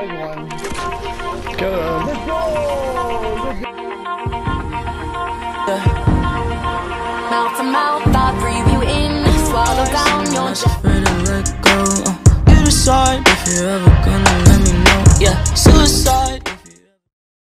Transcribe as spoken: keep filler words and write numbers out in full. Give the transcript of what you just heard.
big one. Go. Let's go! Let's go! Mouth to mouth, I breathe you in, swallow down your chest. Ready to let go. Uh, you decide if you ever